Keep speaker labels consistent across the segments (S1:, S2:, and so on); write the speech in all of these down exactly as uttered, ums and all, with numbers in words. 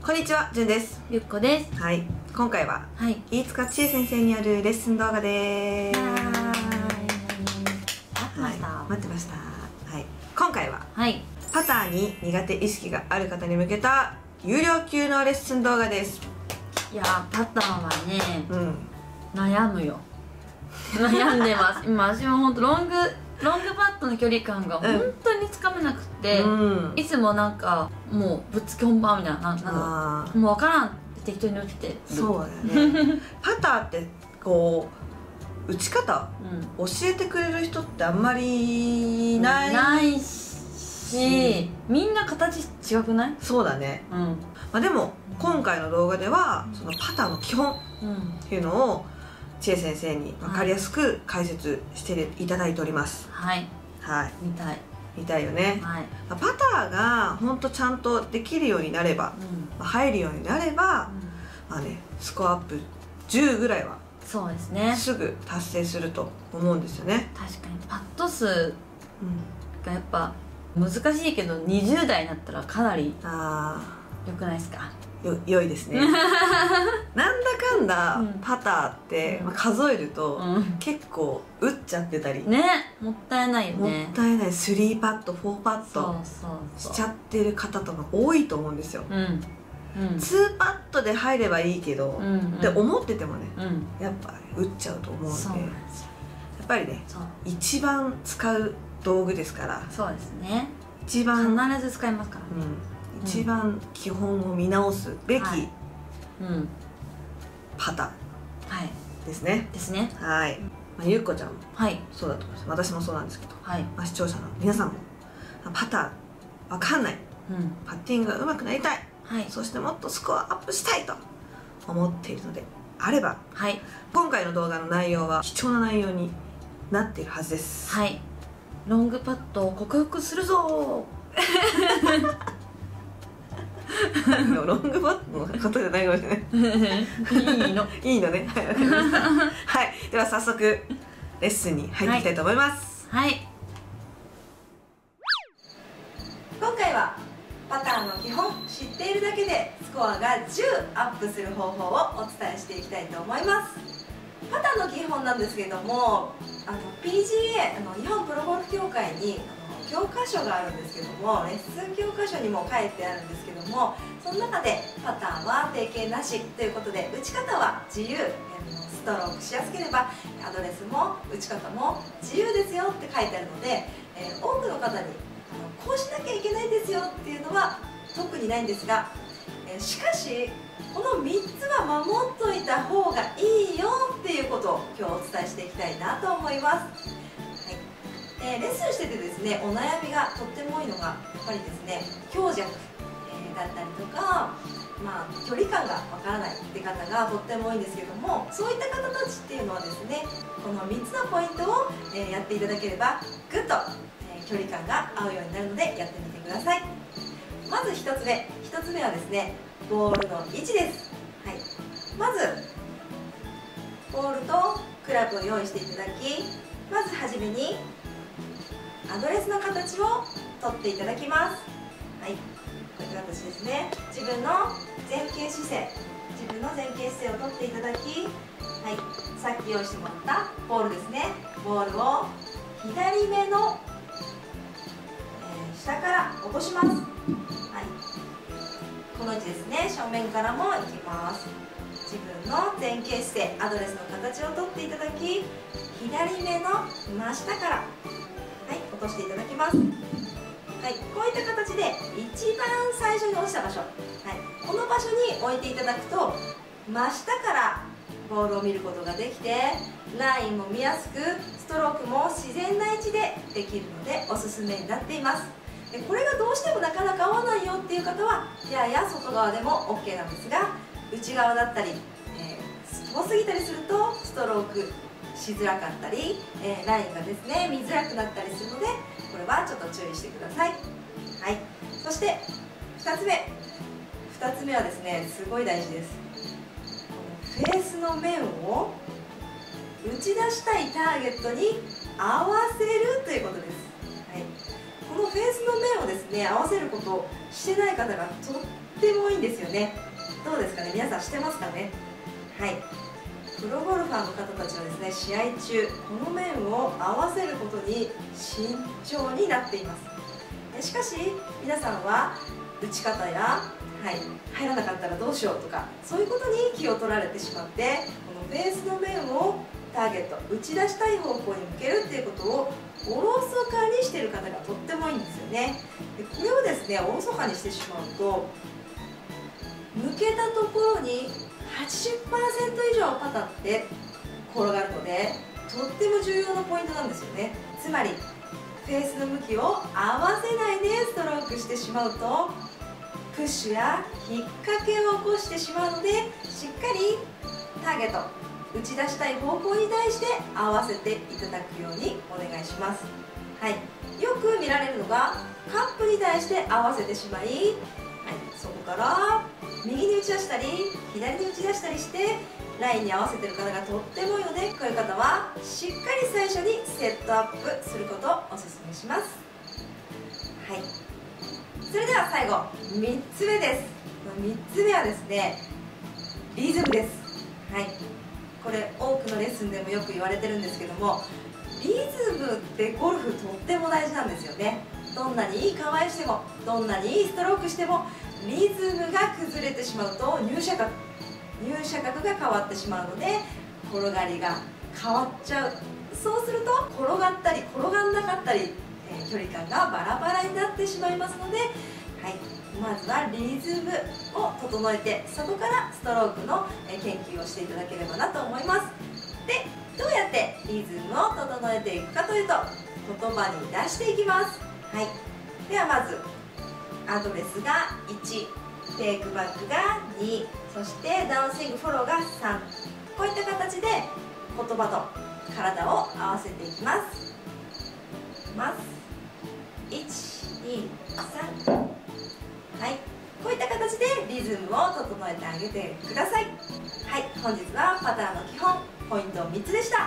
S1: こんにちは、じゅんです。
S2: ゆっこです。
S1: はい、今回は、
S2: はい、
S1: 飯塚千恵先生によるレッスン動画です。
S2: はーい、待ってました、
S1: はい、待ってました。はい、今回は、
S2: はい、
S1: パターに苦手意識がある方に向けた有料級のレッスン動画です。
S2: いやー、パターはね、
S1: うん、
S2: 悩むよ。悩んでます。今私も本当ロングロングパッドの距離感が本当につかめなくて、うん、いつもなんかもうぶっつけ本番みたいな、なんなんだろう、もう分からんって適当に打ってる。
S1: そうだよね。パターってこう打ち方、うん、教えてくれる人ってあんまりない
S2: ないし、みんな形違くない？
S1: そうだね。うん、まあでも今回の動画ではそのパターの基本っていうのを千恵先生に分かりやすく解説していただいております。
S2: はい、はい、見たい
S1: 見たいよね。はい、パターが本当ちゃんとできるようになれば、うん、入るようになれば、うん、まあね、スコアアップじゅうぐらいはそうですね、すぐ達成すると思うんですよね。
S2: 確かにパッド数がやっぱ難しいけどにじゅう代になったらかなり良くないですか？
S1: よ良いですね。なんだかんだパターって、うん、まあ、数えると、うん、結構打っちゃってたり
S2: ね、もったいないよね。
S1: もったいない。スリーパッドフォーパッドしちゃってる方とか多いと思うんですよ。うんうん、ツーパッドで入ればいいけど、うん、って思っててもね、うん、やっぱ打っちゃうと思うんで、やっぱりね一番使う道具ですから。そうですね、一番
S2: 必ず使いますから、
S1: うん、一番基本を見直すべき、はい、うん、パターですね。
S2: ですね。
S1: はい。まあ、ゆっこちゃんもそうだと思います。私もそうなんですけど、はい、まあ視聴者の皆さんもパターわかんない、うん、パッティングが上手くなりたい、はい、そしてもっとスコアアップしたいと思っているのであれば、はい、今回の動画の内容は貴重な内容になっているはずです。
S2: はい。ロングパッドを克服するぞ
S1: ー。ロングパッドのことじゃないかもしれない。いいのいいのね。はい、わかりました。はい、では早速レッスンに入っていきたいと思います。はい、はい、今回はパターの基本知っているだけでスコアがじゅうアップする方法をお伝えしていきたいと思います。パターの基本なんですけれども、あの ピージーエー あの日本プロゴルフ協会に教科書があるんですけども、レッスン教科書にも書いてあるんですけども、その中でパターは定型なしということで、打ち方は自由、ストロークしやすければアドレスも打ち方も自由ですよって書いてあるので、えー、多くの方にあのこうしなきゃいけないですよっていうのは特にないんですが、えー、しかしこのみっつは守っといた方がいいよっていうことを今日お伝えしていきたいなと思います。えー、レッスンしててですね、お悩みがとっても多いのがやっぱりですね、強弱、えー、だったりとか、まあ、距離感がわからないって方がとっても多いんですけども、そういった方たちっていうのはですね、このみっつのポイントを、えー、やっていただければぐっと、えー、距離感が合うようになるのでやってみてください。まずひとつめひとつめはですね、ボールの位置です。はい、まずボールとクラブを用意していただき、まずはじめにアドレスの形を取っていただきます。はい、こういった形ですね。自分の前傾姿勢、自分の前傾姿勢を取っていただき、はい、さっき用意してもらったボールですね。ボールを左目の、えー、下から落とします。はい、この位置ですね。正面からもいきます。自分の前傾姿勢、アドレスの形を取っていただき、左目の真下から、はい、落としていただきます。はい、こういった形で一番最初に落ちた場所、はい、この場所に置いていただくと真下からボールを見ることができて、ラインも見やすくストロークも自然な位置でできるのでおすすめになっています。でこれがどうしてもなかなか合わないよっていう方はやや外側でも オーケー なんですが、内側だったり、えー、遠すぎたりするとストロークしづらかったり、えー、ラインがですね見づらくなったりするので、これはちょっと注意してください。はい、そしてふたつめふたつめはですね、すごい大事です。フェースの面を打ち出したいターゲットに合わせるということです。はい、このフェースの面をですね合わせることをしてない方がとっても多いんですよね。どうですかね、皆さんしてますかね。はい、プロゴルファーの方たちはですね試合中この面を合わせることに慎重になっています。しかし皆さんは打ち方や、はい、入らなかったらどうしようとかそういうことに気を取られてしまって、このフェースの面をターゲット打ち出したい方向に向けるっていうことをおろそかにしている方がとっても多いんですよね。でこれをですねおろそかにしてしまうと抜けたところに はちじゅっパーセント 以上パターって転がるのでとっても重要なポイントなんですよね。つまりフェースの向きを合わせないでストロークしてしまうとプッシュや引っ掛けを起こしてしまうので、しっかりターゲット打ち出したい方向に対して合わせていただくようにお願いします。はい、よく見られるのがカップに対して合わせてしまい、はい、そこから右に打ち出したり左に打ち出したりしてラインに合わせてる方がとっても多いので、こういう方はしっかり最初にセットアップすることをお勧めします。はい、それでは最後みっつめです。みっつめはですねリズムです。はい、これ多くのレッスンでもよく言われてるんですけども、リズムってゴルフとっても大事なんですよね。どんなにいい構えしてもどんなにいいストロークしてもリズムが崩れてしまうと入射角入射角が変わってしまうので転がりが変わっちゃう。そうすると転がったり転がんなかったり、えー、距離感がバラバラになってしまいますので、はい、まずはリズムを整えてそこからストロークの研究をしていただければなと思います。で、どうやってリズムを整えていくかというと言葉に出していきます。はい、ではまずアドレスがいち、テイクバックがに、そしてダウンスイングフォローがさん、こういった形で言葉と体を合わせていきます。ますいち、に、さん、はい、こういった形でリズムを整えてあげてください。はい、本日はパターの基本ポイントみっつでした。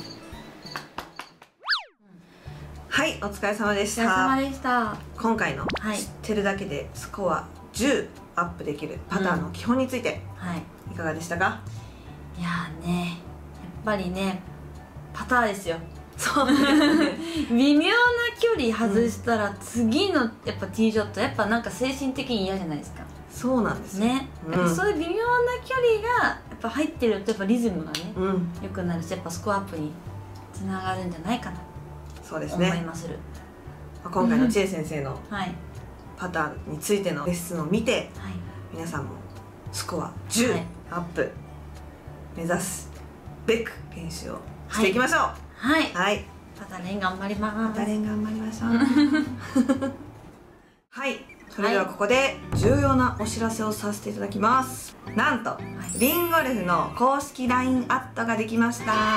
S3: はい、お疲れ様でした。
S2: お疲れ様でした。
S3: 今回の
S2: はい
S3: 知ってるだけでスコアじゅうアップできるパターの基本について、
S2: はい、
S3: いかがでしたか？
S2: いやーね、やっぱりねパターですよ。
S3: そうですね
S2: 微妙な距離外したら次のやっぱティーショットやっぱなんか精神的に嫌じゃないですか。
S3: そうなんですよ
S2: ね、
S3: うん、
S2: やっぱそういう微妙な距離がやっぱ入ってるとやっぱリズムがね、
S3: うん、
S2: 良くなるしやっぱスコアアップにつながるんじゃないかな
S3: そうです
S2: 思い
S3: ね。
S2: まする。
S3: 今回の千恵先生の
S2: はい
S3: パターについてのレッスンを見て、
S2: はい、
S3: 皆さんもスコアじゅう
S2: はい
S3: アップ目指すべく練習をしていきましょう。
S2: はい、
S3: はい、
S2: パタ練頑張ります。
S3: パタ練頑張りましょうはい、それではここで重要なお知らせをさせていただきます。なんと、はい、リンゴルフの公式 ライン アットができました。あ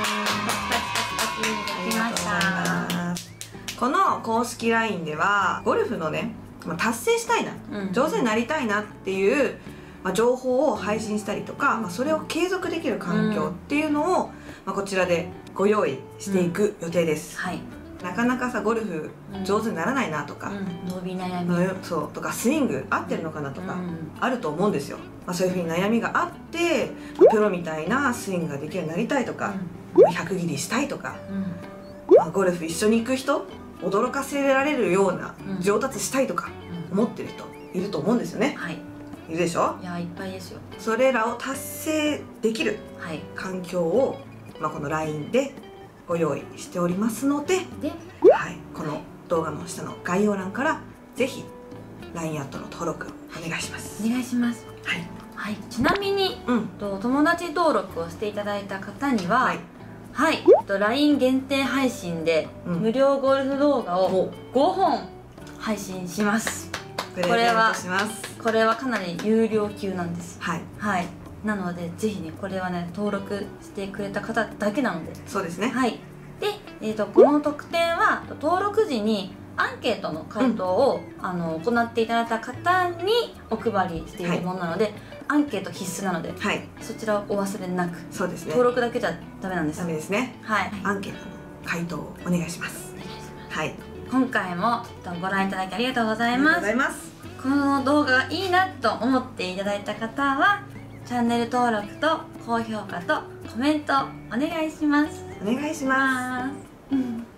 S3: りがとうございます。この公式 ライン ではゴルフのね達成したいな、うん、上手になりたいなっていう、まあ、情報を配信したりとか、まあ、それを継続できる環境っていうのを、まあ、こちらでご用意していく予定です、
S2: うんはい、
S3: なかなかさゴルフ上手にならないなとか、
S2: うん、伸び悩み
S3: そうとかスイング合ってるのかなとかあると思うんですよ、まあ、そういうふうに悩みがあってプロみたいなスイングができるようになりたいとか、うん、ひゃく切りしたいとか、うんまあ、ゴルフ一緒に行く人驚かせられるような上達したいとか思ってる人いると思うんですよね、
S2: はい、
S3: いるでしょ。
S2: いやいっぱいですよ。
S3: それらを達成できる環境を、まあ、この ライン でご用意しておりますので、
S2: で、
S3: はい、この動画の下の概要欄からぜひ ライン アットの登録お願いします。
S2: お願いします。
S3: はい、
S2: はい、ちなみに、うん、と友達登録をしていただいた方には、はいはい、ライン 限定配信で無料ゴルフ動画をごほん配信します。
S3: これは
S2: これはかなり有料級なんです。
S3: はい、
S2: はい、なのでぜひねこれはね登録してくれた方だけなので。
S3: そうですね。
S2: はい。で、えーとこの特典は登録時にアンケートの回答を、うん、あの行っていただいた方にお配りしているものなので、はい、アンケート必須なので、はい、そちらをお忘れなく。
S3: そうですね。
S2: 登録だけじゃダメなんです。
S3: ダメですね。
S2: はい。
S3: アンケートの回答をお願いします。
S2: お願いします。
S3: はい。
S2: 今回もご覧いただきありがとうございます。
S3: ありがとうございます。
S2: この動画がいいなと思っていただいた方はチャンネル登録と高評価とコメントお願いします。
S3: お願いします。
S2: うん